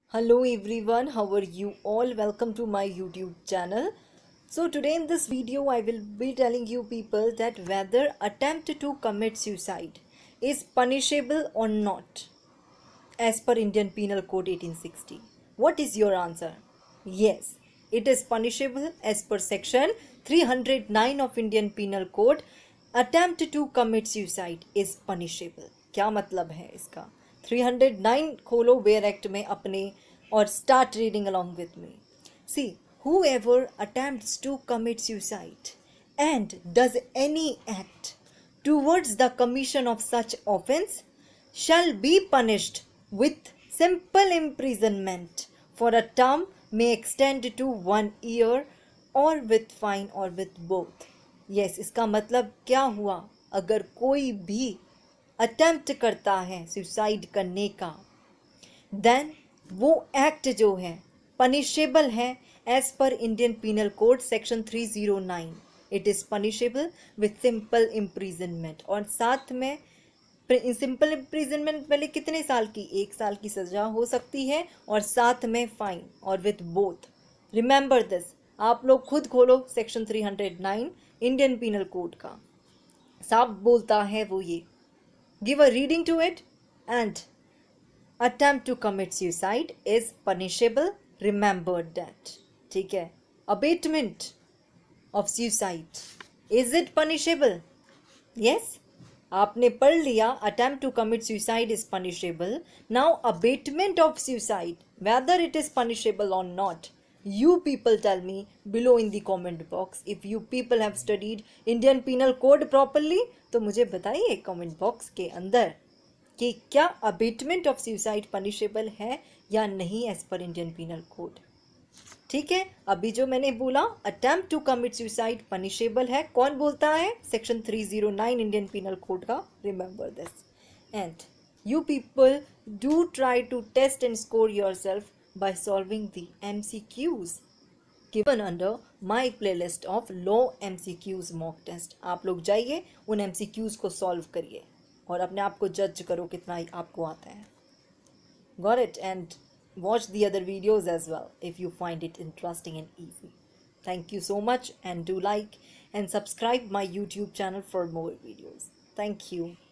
Hello everyone, how are you all? Welcome to my YouTube channel. So today in this video I will be telling you people that whether attempt to commit suicide is punishable or not as per Indian Penal Code 1860. What is your answer? Yes, it is punishable as per section 309 of Indian Penal Code. Attempt to commit suicide is punishable. क्या मतलब है इसका? 309 खोलो where act में अपने और start reading along with me. See, whoever attempts to commit suicide and does any act towards the commission of such offense shall be punished with simple imprisonment for a term may extend to 1 year or with fine or with both. Yes, इसका मतलब क्या हुआ? अगर कोई भी attempt करता है suicide करने का, देन वो एक्ट जो है पनिशेबल है as per Indian penal code section 309. It is punishable with simple imprisonment. और साथ में सिंपल इम्प्रिजनमेंट पहले कितने साल की? 1 साल की सज़ा हो सकती है और साथ में फाइन और विथ बोथ. Remember this. आप लोग खुद खोलो सेक्शन 309 इंडियन पीनल कोड का. साफ बोलता है वो ये. Give a reading to it. And attempt to commit suicide is punishable. Remember that. ठीक है. Abatement of suicide, is it punishable? Yes. आपने पढ़ लिया attempt to commit suicide is punishable. Now abatement of suicide, whether it is punishable or not, you people tell me below in the comment box. If you people have studied Indian Penal Code properly, तो मुझे बताइए comment box के अंदर कि क्या abetment of suicide punishable है या नहीं as per Indian penal code. ठीक है. अभी जो मैंने बोला attempt to commit suicide punishable है, कौन बोलता है? सेक्शन 309 इंडियन पीनल कोड का. Remember this. And you people do try to test and score yourself by solving the MCQs given under my playlist of law MCQs mock test. आप लोग जाइए उन MCQs को सॉल्व करिए और अपने आप को जज करो कितना आपको आता है. Got it? And watch the other videos as well if you find it interesting and easy. Thank you so much and do like and subscribe my YouTube channel for more videos. Thank you.